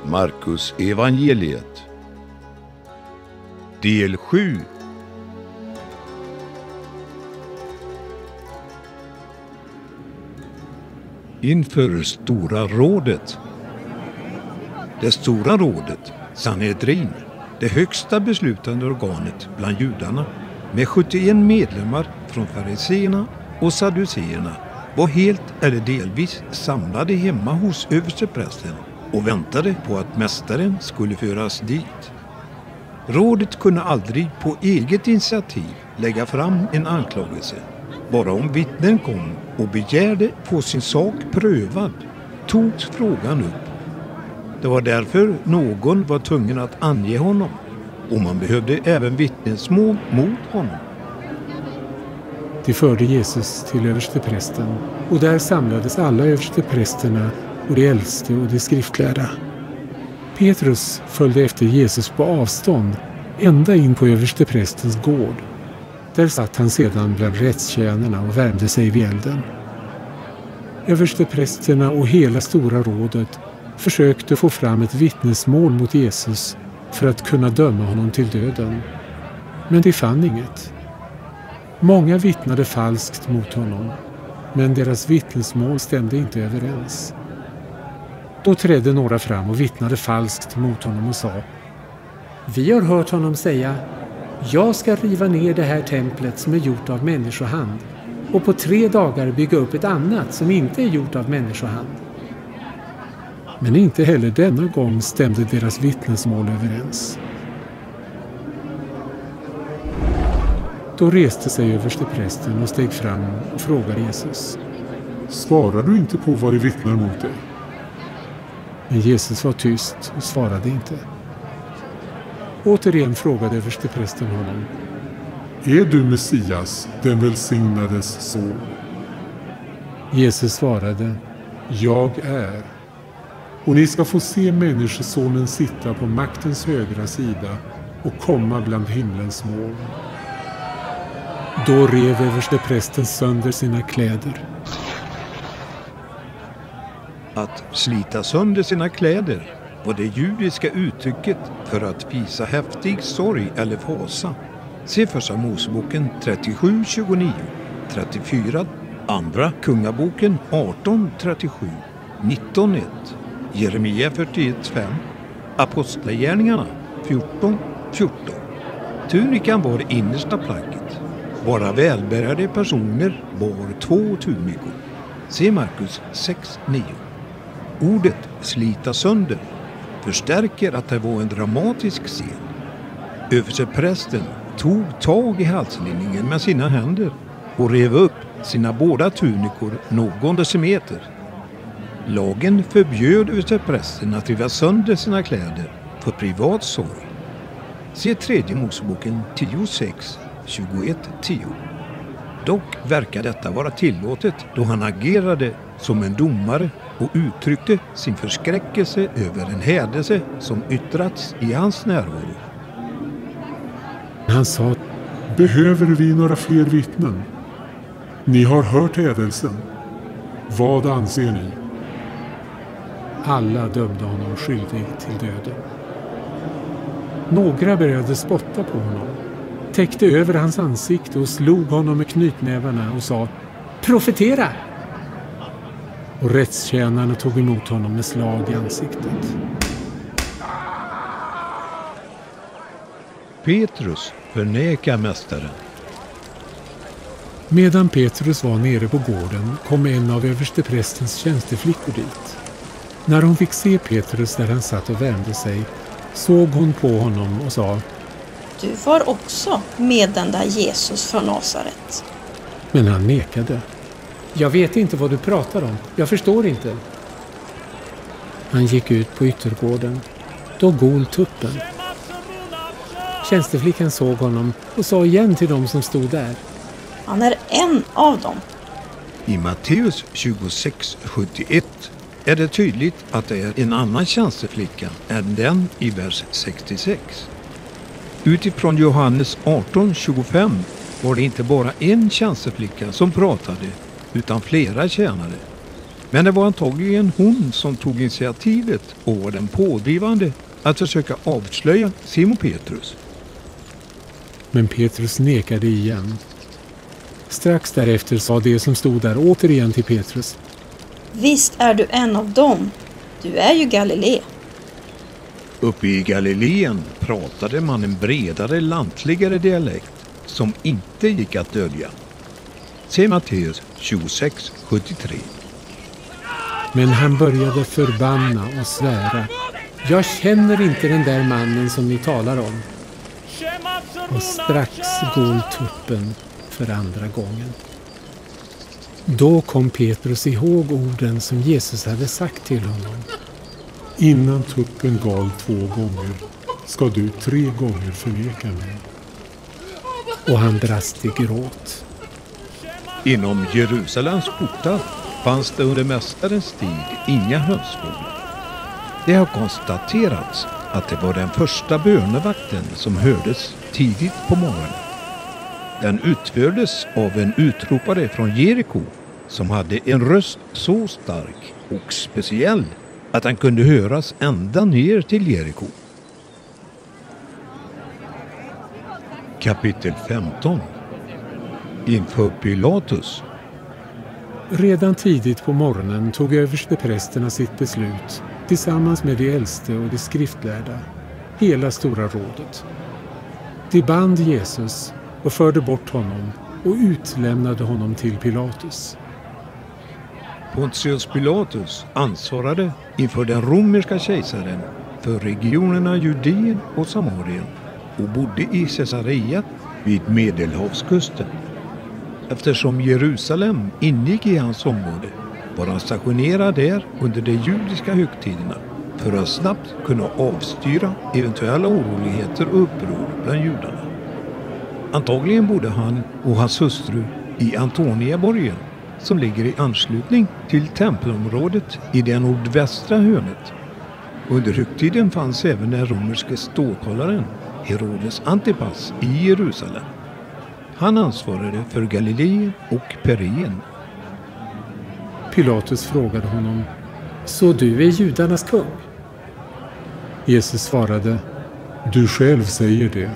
Markus evangeliet. Del 7. Inför Stora rådet. Det Stora rådet, Sanhedrin, det högsta beslutande organet bland judarna, med 71 medlemmar från fariseerna och sadduceerna, var helt eller delvis samlade hemma hos översteprästen och väntade på att mästaren skulle föras dit. Rådet kunde aldrig på eget initiativ lägga fram en anklagelse. Bara om vittnen kom och begärde få sin sak prövad togs frågan upp. Det var därför någon var tvungen att ange honom, och man behövde även vittnesmål mot honom. De förde Jesus till översteprästen, och där samlades alla översteprästerna och de äldste och de skriftlärda. Petrus följde efter Jesus på avstånd ända in på översteprästens gård. Där satt han sedan bland rättstjänarna och värmde sig vid elden. Översteprästerna och hela Stora rådet försökte få fram ett vittnesmål mot Jesus för att kunna döma honom till döden. Men de fann inget. Många vittnade falskt mot honom, men deras vittnesmål stämde inte överens. Då trädde några fram och vittnade falskt mot honom och sa: "Vi har hört honom säga: jag ska riva ner det här templet som är gjort av människohand och på 3 dagar bygga upp ett annat som inte är gjort av människohand." Men inte heller denna gång stämde deras vittnesmål överens. Då reste sig översteprästen och steg fram och frågade Jesus: "Svarar du inte på vad de vittnar mot dig?" Men Jesus var tyst och svarade inte. Återigen frågade översteprästen honom: "Är du Messias, den välsignades son?" Jesus svarade: "Jag är. Och ni ska få se människosonen sitta på maktens högra sida och komma bland himlens moln." Då rev översteprästen sönder sina kläder. Att slita sönder sina kläder var det judiska uttrycket för att visa häftig sorg eller fasa. Se första Moseboken 37:29, 34, andra Kungaboken 18:37, 19:1, Jeremia 41:5, Apostlagärningarna 14:14. Tunikan var det innersta plagget. Bara välbärgade personer bar 2 tunikor. Se Markus 6:9. Ordet slita sönder förstärker att det var en dramatisk scen. Översteprästen tog tag i halslinningen med sina händer och rev upp sina båda tunikor någon decimeter. Lagen förbjöd översteprästen att riva sönder sina kläder för privat sorg. Se 3 Moseboken 10:6, 21:10. Dock verkar detta vara tillåtet då han agerade som en domare och uttryckte sin förskräckelse över en hädelse som yttrats i hans närvaro. Han sa: "Behöver vi några fler vittnen? Ni har hört hädelsen. Vad anser ni?" Alla dömde honom skyldig till döden. Några började spotta på honom, täckte över hans ansikte och slog honom med knytnävarna och sa: "Profetera!" Och rättstjänarna tog emot honom med slag i ansiktet. Petrus förnekar mästaren. Medan Petrus var nere på gården kom en av översteprästens tjänsteflickor dit. När hon fick se Petrus där han satt och värmde sig såg hon på honom och sa: "Du var också med den där Jesus från Nasaret." Men han nekade. "Jag vet inte vad du pratar om. Jag förstår inte." Han gick ut på yttergården. Då gol tuppen. Tjänsteflickan såg honom och sa igen till dem som stod där: "Han är en av dem." I Matteus 26:71 är det tydligt att det är en annan tjänsteflicka än den i vers 66. Utifrån Johannes 18:25 var det inte bara en tjänsteflicka som pratade utan flera tjänare. Men det var antagligen hon som tog initiativet och var den pådrivande att försöka avslöja Simon Petrus. Men Petrus nekade igen. Strax därefter sa det som stod där återigen till Petrus: Visst är du en av dem. Du är ju Galilé. Uppe i Galileen pratade man en bredare, lantligare dialekt som inte gick att dölja. Se Matteus 26:73. Men han började förbanna och svära: Jag känner inte den där mannen som ni talar om. Och strax går tuppen för andra gången. Då kom Petrus ihåg orden som Jesus hade sagt till honom: Innan tuppen gal 2 gånger ska du 3 gånger förneka mig. Och han brast i gråt. Inom Jerusalems portar fanns det under Mästarens tid inga hönsfåglar. Det har konstaterats att det var den första bönevakten som hördes tidigt på morgonen. Den utfördes av en utropare från Jeriko som hade en röst så stark och speciell att han kunde höras ända ner till Jeriko. Kapitel 15. Inför Pilatus. Redan tidigt på morgonen tog översteprästerna sitt beslut tillsammans med de äldste och de skriftlärda, hela stora rådet. De band Jesus och förde bort honom och utlämnade honom till Pilatus. Pontius Pilatus ansvarade inför den romerska kejsaren för regionerna Judeen och Samarien och bodde i Caesarea vid Medelhavskusten. Eftersom Jerusalem ingick i hans område var han stationerad där under de judiska högtiderna för att snabbt kunna avstyra eventuella oroligheter och uppror bland judarna. Antagligen bodde han och hans hustru i Antoniaborgen som ligger i anslutning till tempelområdet i det nordvästra hörnet. Under högtiden fanns även den romerske ståthållaren Herodes Antipas i Jerusalem. Han ansvarade för Galileen och Perien. Pilatus frågade honom: Så du är judarnas kung? Jesus svarade: Du själv säger det.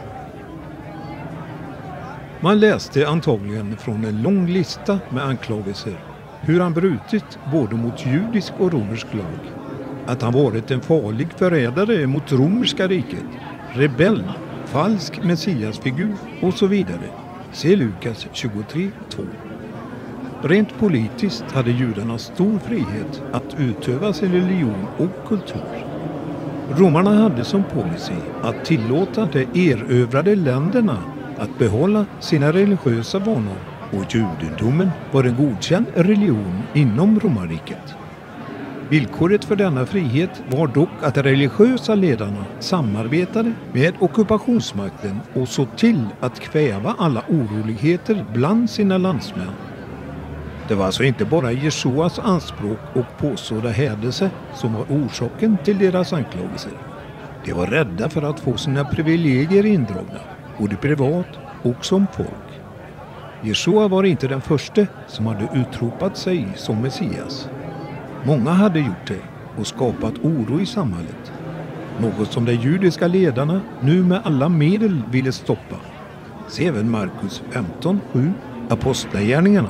Man läste antagligen från en lång lista med anklagelser hur han brutit både mot judisk och romersk lag, att han varit en farlig förrädare mot romerska riket, rebell, falsk messiasfigur och så vidare. Se Lukas 23:2. Rent politiskt hade judarna stor frihet att utöva sin religion och kultur. Romarna hade som policy att tillåta de erövrade länderna att behålla sina religiösa vanor, och judendomen var en godkänd religion inom romarriket. Villkoret för denna frihet var dock att de religiösa ledarna samarbetade med ockupationsmakten och såg till att kväva alla oroligheter bland sina landsmän. Det var alltså inte bara Jesuas anspråk och påstådda hädelse som var orsaken till deras anklagelser. De var rädda för att få sina privilegier indragna, både privat och som folk. Jesua var inte den första som hade utropat sig som Messias. Många hade gjort det och skapat oro i samhället. Något som de judiska ledarna nu med alla medel ville stoppa. Se även Markus 15:7, Apostlagärningarna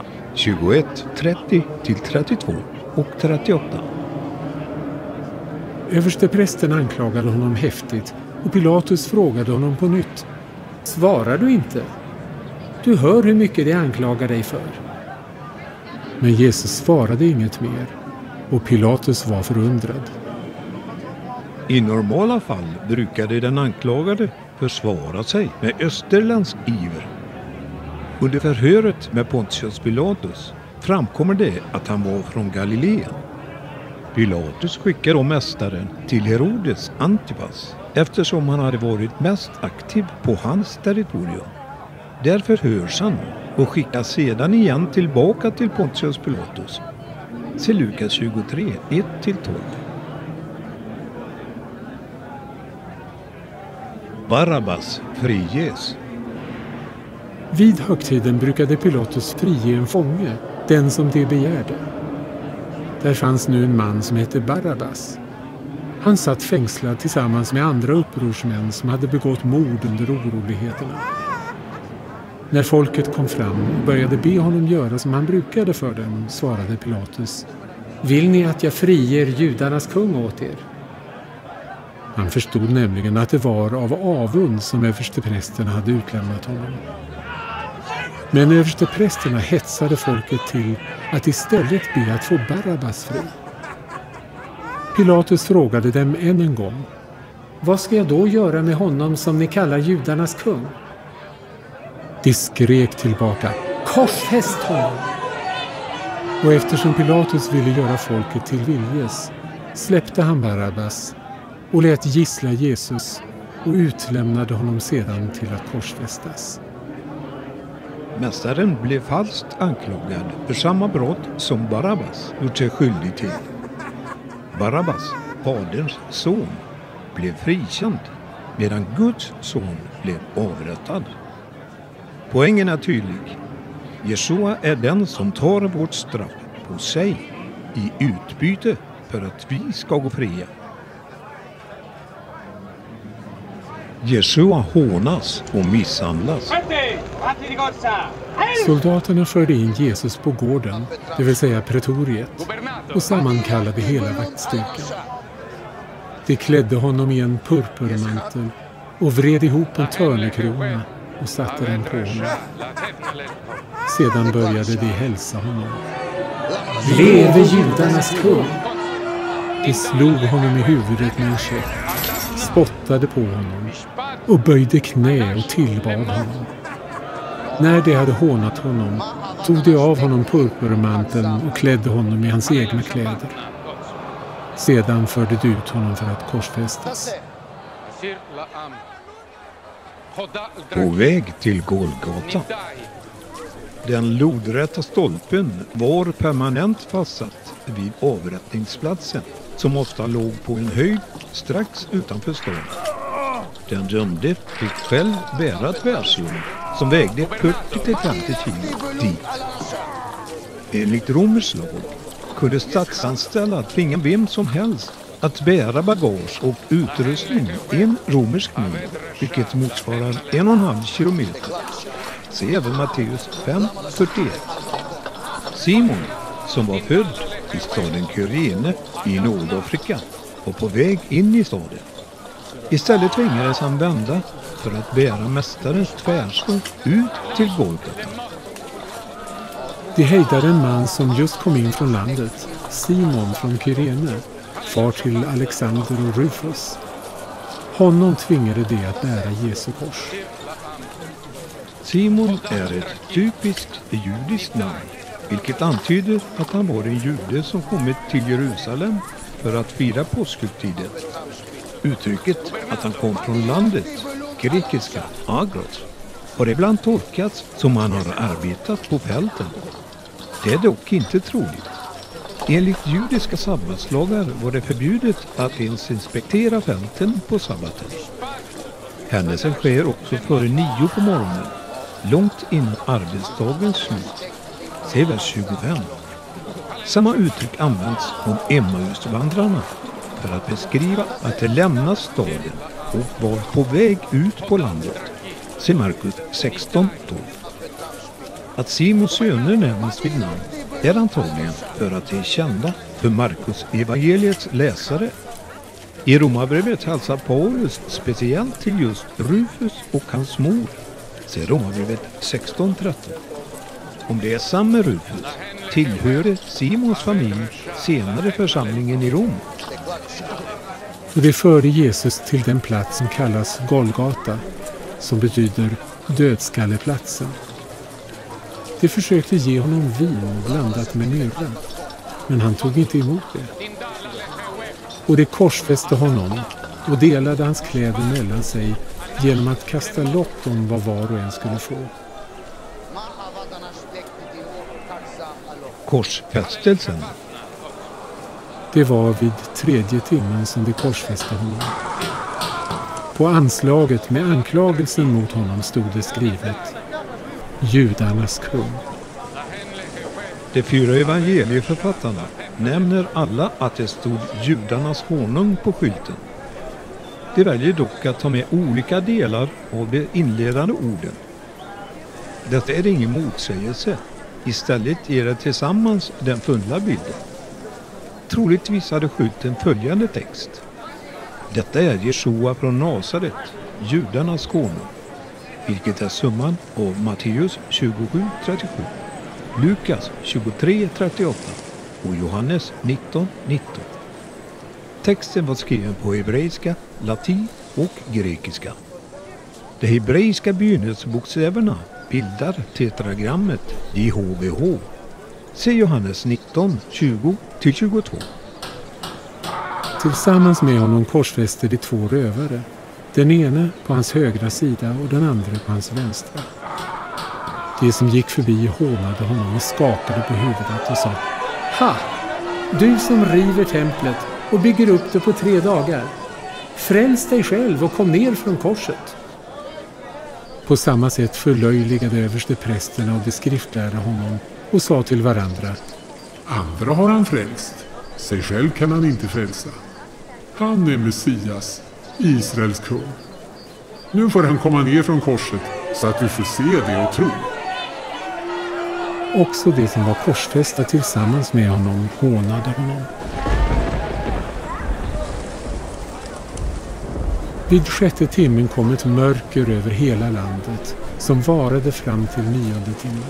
21:30-32 och 38. Översteprästen anklagade honom häftigt och Pilatus frågade honom på nytt: Svarar du inte? Du hör hur mycket de anklagar dig för. Men Jesus svarade inget mer och Pilatus var förundrad. I normala fall brukade den anklagade försvara sig med österländsk iver. Under förhöret med Pontius Pilatus framkommer det att han var från Galileen. Pilatus skickade då mästaren till Herodes Antipas eftersom han hade varit mest aktiv på hans territorium. Därför hörs han och skickas sedan igen tillbaka till Pontius Pilatus. Se Lukas 23, 1-12. Barabbas friges. Vid högtiden brukade Pilatus frige en fånge, den som de begärde. Där fanns nu en man som hette Barabbas. Han satt fängslad tillsammans med andra upprorsmän som hade begått mord under oroligheterna. När folket kom fram och började be honom göra som han brukade för dem, svarade Pilatus: Vill ni att jag friger judarnas kung åt er? Han förstod nämligen att det var av avund som översteprästerna hade utlämnat honom. Men översteprästerna hetsade folket till att istället be att få Barabbas fri. Pilatus frågade dem än en gång: Vad ska jag då göra med honom som ni kallar judarnas kung? De skrek tillbaka: Korsfäst honom! Och eftersom Pilatus ville göra folket till viljes släppte han Barabbas och lät gissla Jesus och utlämnade honom sedan till att korsfästas. Mästaren blev falskt anklagad för samma brott som Barabbas gjort sig skyldig till. Barabbas, faderns son, blev frikänd medan Guds son blev avrättad. Poängen är tydlig. Jeshua är den som tar vårt straff på sig i utbyte för att vi ska gå fria. Jeshua hånas och misshandlas. Soldaterna förde in Jesus på gården, det vill säga pretoriet, och sammankallade hela vaktstyrkan. De klädde honom i en purpurmantel och vred ihop en törnekrona och satte den på honom. Sedan började de hälsa honom: Leve judarnas kung! De slog honom i huvudet med en käpp, spottade på honom och böjde knä och tillbad honom. När de hade hånat honom tog de av honom purpurmanteln och klädde honom i hans egna kläder. Sedan förde de ut honom för att korsfästas. På väg till Golgata. Den lodräta stolpen var permanent fastsatt vid avrättningsplatsen, som ofta låg på en höjd strax utanför stan. Den dömde fick själv bära tvärsjön som vägde 40-50 kilo dit. Enligt romersk lag kunde statsanställda tvinga vem som helst att bära bagage och utrustning en romersk mil, vilket motsvarar 1,5 kilometer. Se även Matteus 5:41. Simon, som var född i staden Kyrene i Nordafrika, var på väg in i staden. Istället tvingades han vända för att bära mästarens tvärsjö ut till Golgata. De hejdade en man som just kom in från landet, Simon från Kyrene, far till Alexander och Rufus. Honom tvingade de att bära Jesu kors. Simon är ett typiskt judiskt namn, vilket antyder att han var en jude som kommit till Jerusalem för att fira påskhögtiden. Uttrycket att han kom från landet, grekiska agros, har ibland tolkats som han har arbetat på fälten. Det är dock inte troligt. Enligt judiska sabbatslagar var det förbjudet att ens inspektera fälten på sabbaten. Händelsen sker också före 9 på morgonen, långt innan arbetsdagens slut. Se vers 25. Samma uttryck används om Emmausvandrarna för att beskriva att de lämnat staden och var på väg ut på landet. Se Markus 16:12. Att Simons söner nämns vid namn är antagligen för att de är kända för Markus evangeliets läsare. I Romarbrevet hälsar Paulus speciellt till just Rufus och hans mor. Se Romarbrevet 16:13. Om det är samma Rufus tillhör Simons familj senare församlingen i Rom. Och de förde Jesus till den plats som kallas Golgata, som betyder dödskalleplatsen. De försökte ge honom vin blandat med myrra, men han tog inte emot det. Och de korsfäste honom och delade hans kläder mellan sig genom att kasta lott om vad var och en skulle få. Korsfästelsen. Det var vid 3:e timmen som de korsfäste honom. På anslaget med anklagelsen mot honom stod det skrivet: Judarnas kung. De 4 evangelieförfattarna nämner alla att det stod judarnas honung på skylten. De väljer dock att ta med olika delar av de inledande orden. Detta är ingen motsägelse. Istället ger det tillsammans den fulla bilden. Troligtvis hade skylten följande text. Detta är Jeshua från Nasaret, judarnas konung, vilket är summan av Matteus 27:37, Lukas 23:38 och Johannes 19:19. Texten var skriven på hebreiska, latin och grekiska. De hebreiska begynnelsebokstäverna bildar tetragrammet JHVH. Se Johannes 19:20-22. Tillsammans med honom korsfäste de 2 rövare, den ene på hans högra sida och den andra på hans vänstra. De som gick förbi hånade honom och skakade på huvudet och sa: Ha! Du som river templet och bygger upp det på 3 dagar. Fräls dig själv och kom ner från korset. På samma sätt förlöjligade översteprästerna och de skriftlärda honom och sa till varandra: Andra har han frälst. Sig själv kan han inte frälsa. Han är Messias, Israels kung. Nu får han komma ner från korset så att vi får se det och tro. Också de som var korsfästa tillsammans med honom hånade honom. Vid 6:e timmen kom ett mörker över hela landet som varade fram till 9:e timmen.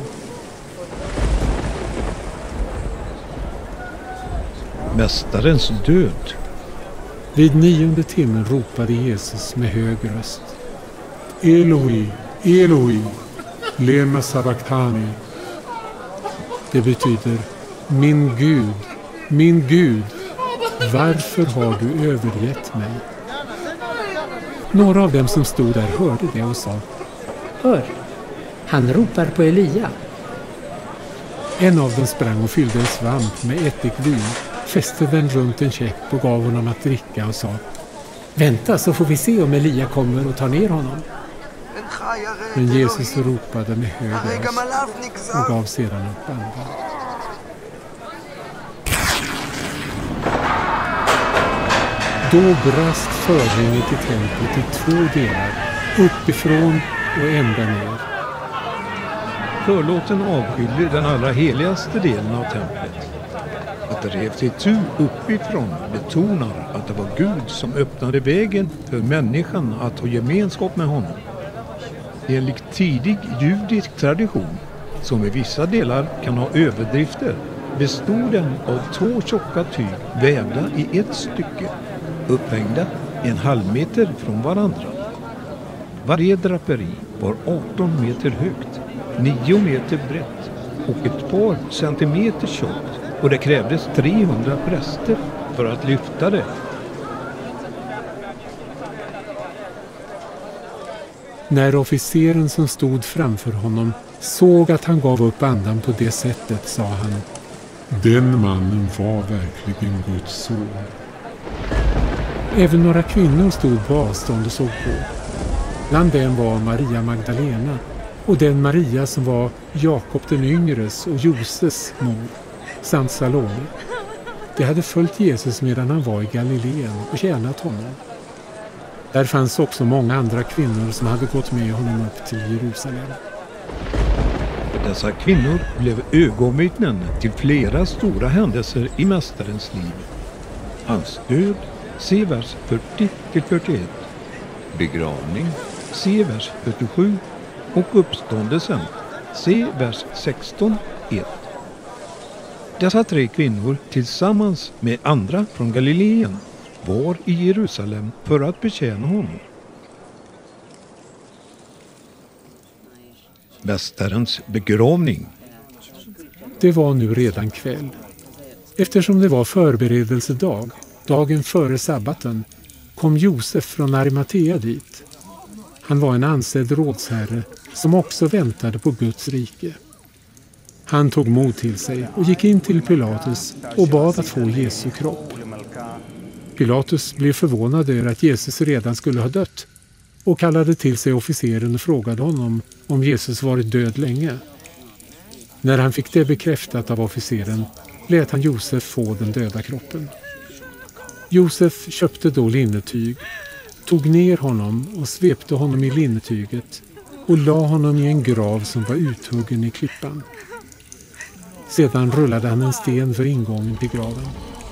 Mästarens död. Vid 9:e timmen ropade Jesus med hög röst: Eloi, Eloi, lema sabachthani. Det betyder: min Gud, varför har du övergett mig? Några av dem som stod där hörde det och sa: Hör, han ropar på Elia. En av dem sprang och fyllde en svamp med ättikvin, fäste den runt en käpp och gav honom att dricka och sa: Vänta så får vi se om Elia kommer och tar ner honom. Men Jesus ropade med hög röst och gav sedan upp andan. Då brast förhänget i templet i 2 delar, uppifrån och ända ner. Förlåten avskiljer den allra heligaste delen av templet. Att det revs itu uppifrån betonar att det var Gud som öppnade vägen för människan att ha gemenskap med honom. Enligt tidig judisk tradition, som i vissa delar kan ha överdrifter, bestod den av 2 tjocka tyg vävda i ett stycke, upphängda 1,5 meter från varandra. Varje draperi var 18 meter högt, 9 meter brett och ett par centimeter tjockt, och det krävdes 300 präster för att lyfta det. När officeren som stod framför honom såg att han gav upp andan på det sättet sa han: Den mannen var verkligen Guds son. Även några kvinnor stod på avstånd och såg på. Bland dem var Maria Magdalena och den Maria som var Jakob den yngres och Joses mor, samt Salome. De hade följt Jesus medan han var i Galileen och tjänat honom. Där fanns också många andra kvinnor som hade gått med honom upp till Jerusalem. Dessa kvinnor blev ögonvittnen till flera stora händelser i mästarens liv. Hans död, se vers 40-41. Begravning, se vers 47. Och uppståndelsen, se vers 16-1. Dessa 3 kvinnor tillsammans med andra från Galileen var i Jerusalem för att betjäna honom. Mästarens begravning. Det var nu redan kväll. Eftersom det var förberedelsedag, dagen före sabbaten, kom Josef från Arimatea dit. Han var en ansedd rådsherre som också väntade på Guds rike. Han tog mod till sig och gick in till Pilatus och bad att få Jesu kropp. Pilatus blev förvånad över att Jesus redan skulle ha dött och kallade till sig officeren och frågade honom om Jesus varit död länge. När han fick det bekräftat av officeren lät han Josef få den döda kroppen. Josef köpte då linnetyg, tog ner honom och svepte honom i linnetyget och la honom i en grav som var uthuggen i klippan. Sedan rullade han en sten för ingången till graven.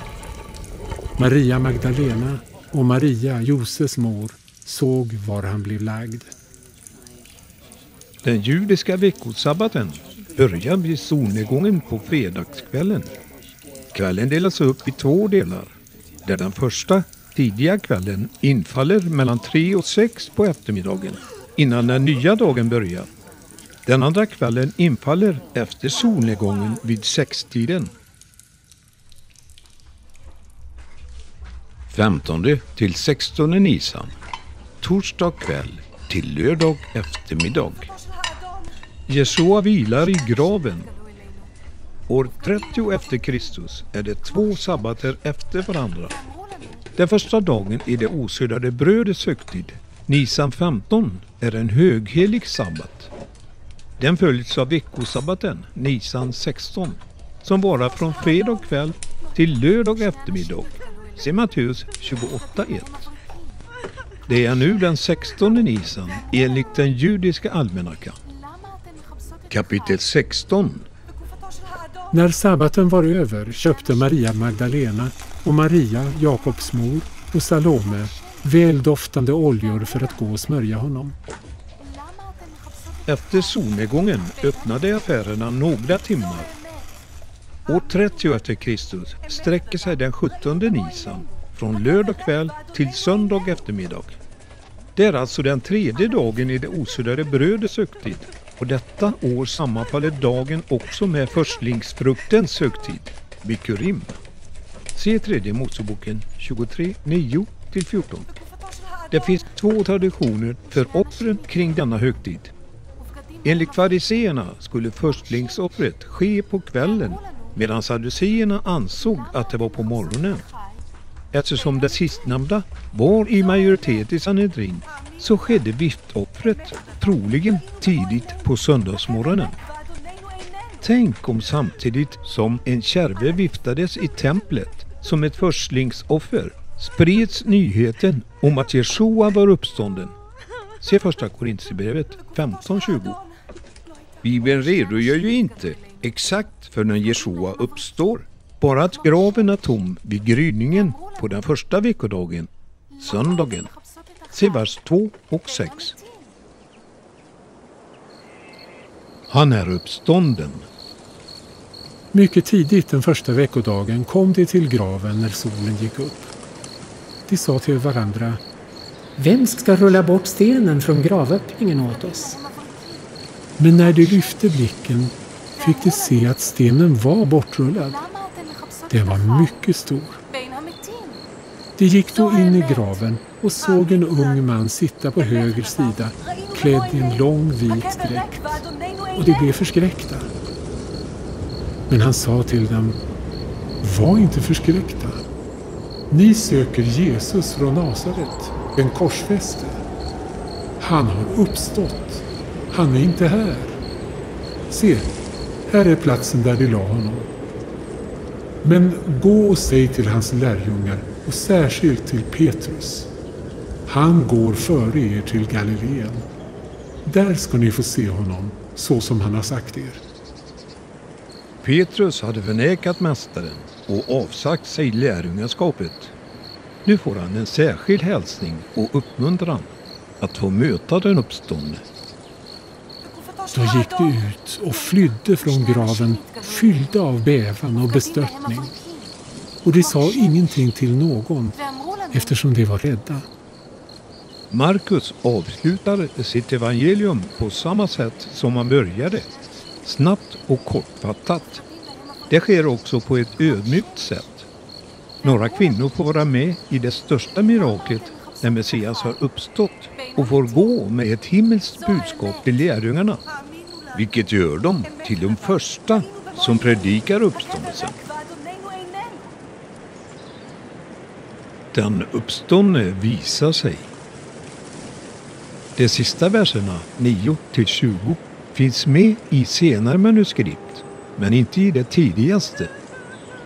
Maria Magdalena och Maria, Josefs mor, såg var han blev lagd. Den judiska veckosabbaten börjar vid solnedgången på fredagskvällen. Kvällen delas upp i 2 delar, där den första, tidiga kvällen, infaller mellan 3 och 6 på eftermiddagen, innan den nya dagen börjar. Den andra kvällen infaller efter solnedgången vid 6-tiden. 15 till 16 Nisan, torsdag kväll till lördag eftermiddag. Jesua vilar i graven. År 30 efter Kristus är det 2 sabbater efter varandra. Den första dagen är det osyddade brödets högtid. Nisan 15 är en höghelig sabbat. Den följs av veckosabbaten, Nisan 16, som varar från fredag kväll till lördag eftermiddag. Se Matteus 28:1. Det är nu den 16 Nisan enligt den judiska almanackan. Kapitel 16. När sabbaten var över köpte Maria Magdalena och Maria, Jakobs mor, och Salome väldoftande oljor för att gå och smörja honom. Efter solnedgången öppnade affärerna några timmar. År 30 efter Kristus sträcker sig den 17 Nisan från lördag kväll till söndag eftermiddag. Det är alltså den 3:e dagen i det osyddade brödets högtid, och detta år sammanfaller dagen också med förstlingsfruktens högtid, Bikurim. Se 3:e Moseboken 23, 9-14. Det finns 2 traditioner för offren kring denna högtid. Enligt fariseerna skulle förstlingsoffret ske på kvällen, medan sadduceerna ansåg att det var på morgonen. Eftersom det sistnämnda var i majoritet i Sanhedrin, så skedde viftoffret troligen tidigt på söndagsmorgonen. Tänk om samtidigt som en kärve viftades i templet som ett förstlingsoffer spreds nyheten om att Jesua var uppstånden. Se första Korinthierbrevet 15:20. Bibeln redogör ju inte exakt för när Jesua uppstår, bara att graven är tom vid gryningen på den första veckodagen, söndagen. Se vers 2 och 6. Han är uppstånden. Mycket tidigt den första veckodagen kom de till graven när solen gick upp. De sa till varandra: Vem ska rulla bort stenen från gravöppningen åt oss? Men när de lyfte blicken fick de se att stenen var bortrullad. Den var mycket stor. De gick då in i graven och såg en ung man sitta på höger sida, klädd i en lång vit dräkt, och de blev förskräckta. Men han sa till dem: Var inte förskräckta. Ni söker Jesus från Nasaret, den korsfäste. Han har uppstått. Han är inte här. Se, här är platsen där de la honom. Men gå och säg till hans lärjungar, och särskilt till Petrus: han går före er till Galileen. Där ska ni få se honom, så som han har sagt er. Petrus hade förnekat mästaren och avsagt sig lärjungaskapet. Nu får han en särskild hälsning och uppmuntran att få möta den uppståndne. Då gick de ut och flydde från graven, fyllda av bävan och bestörtning. Och de sa ingenting till någon, eftersom de var rädda. Markus avslutar sitt evangelium på samma sätt som han började, snabbt och kortfattat. Det sker också på ett ödmjukt sätt. Några kvinnor får vara med i det största miraklet när Messias har uppstått och får gå med ett himmelskt budskap till lärjungarna, vilket gör dem till de första som predikar uppståndelsen. Den uppståndne visar sig. De sista verserna 9-20 finns med i senare manuskript, men inte i det tidigaste.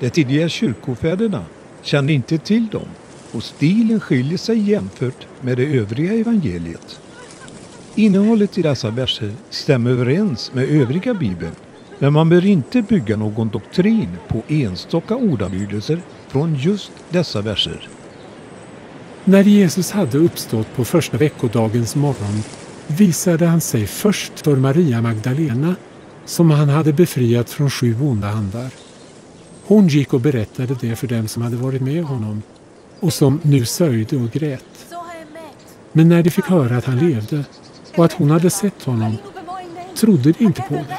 De tidiga kyrkofäderna kände inte till dem och stilen skiljer sig jämfört med det övriga evangeliet. Innehållet i dessa verser stämmer överens med övriga Bibeln, men man bör inte bygga någon doktrin på enstaka ordalydelser från just dessa verser. När Jesus hade uppstått på första veckodagens morgon visade han sig först för Maria Magdalena, som han hade befriat från 7 onda andar. Hon gick och berättade det för dem som hade varit med honom och som nu sörjde och grät. Men när de fick höra att han levde och att hon hade sett honom trodde de inte på det.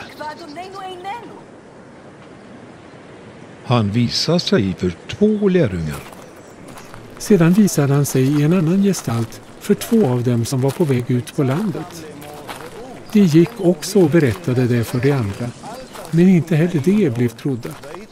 Han visade sig för 2 lärjungar. Sedan visade han sig i en annan gestalt för 2 av dem som var på väg ut på landet. De gick också och berättade det för de andra, men inte heller de blev trodda.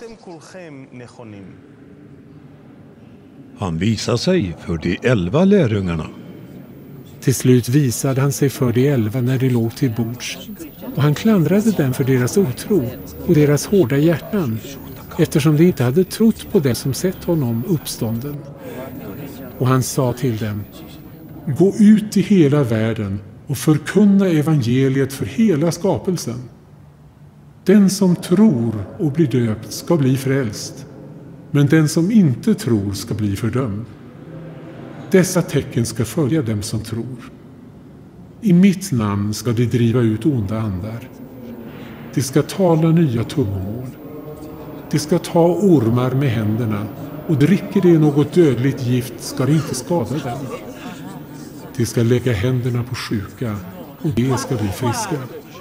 Han visade sig för de 11 lärjungarna. Till slut visade han sig för de 11 när de låg till bords, och han klandrade dem för deras otro och deras hårda hjärtan, eftersom de inte hade trott på det som sett honom uppstånden. Och han sa till dem: gå ut i hela världen och förkunna evangeliet för hela skapelsen. Den som tror och blir döpt ska bli frälst, men den som inte tror ska bli fördömd. Dessa tecken ska följa dem som tror. I mitt namn ska de driva ut onda andar. De ska tala nya tungomål. De ska ta ormar med händerna, och dricker de något dödligt gift ska det inte skada dem. De ska lägga händerna på sjuka, och de ska bli friska.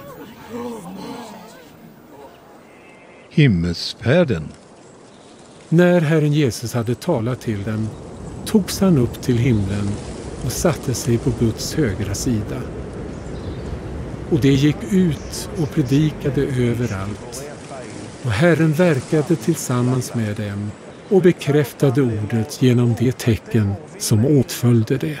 Himmelsfärden. När Herren Jesus hade talat till dem togs han upp till himlen och satte sig på Guds högra sida. Och det gick ut och predikade överallt. Och Herren verkade tillsammans med dem och bekräftade ordet genom de tecken som åtföljde det.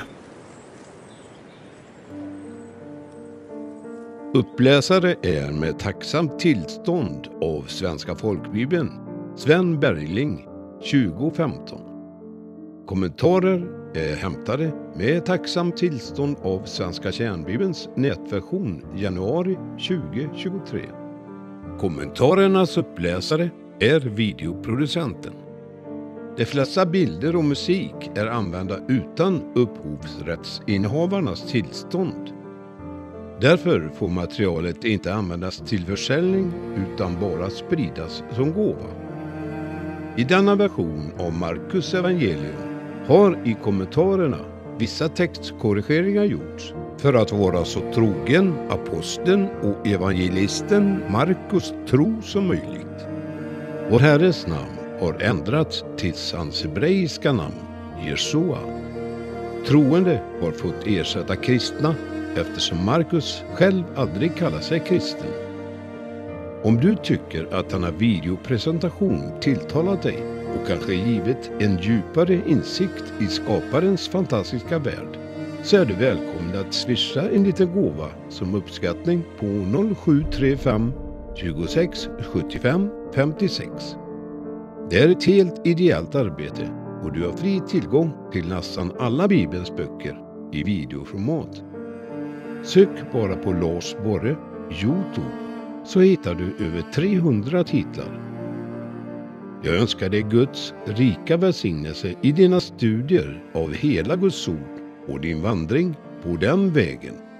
Uppläsare är med tacksamt tillstånd av Svenska folkbibeln Sven Bergling 2015. Kommentarer är hämtade med tacksamt tillstånd av Svenska kärnbibelns nätversion januari 2023. Kommentarernas uppläsare är videoproducenten. De flesta bilder och musik är använda utan upphovsrättsinnehavarnas tillstånd. Därför får materialet inte användas till försäljning utan bara spridas som gåva. I denna version av Markus evangelium har i kommentarerna vissa textkorrigeringar gjorts för att vara så trogen aposteln och evangelisten Markus tro som möjligt. Vår Herres namn har ändrats till hans hebreiska namn, Jesua. Troende har fått ersätta kristna eftersom Markus själv aldrig kallar sig kristen. Om du tycker att denna videopresentation tilltalat dig och kanske givit en djupare insikt i skaparens fantastiska värld, så är du välkommen att swisha en liten gåva som uppskattning på 0735 26 75 56. Det är ett helt ideellt arbete och du har fri tillgång till nästan alla Bibelns böcker i videoformat. Sök bara på Lars Borre YouTube så hittar du över 300 titlar. Jag önskar dig Guds rika välsignelse i dina studier av hela Guds ord och din vandring på den vägen.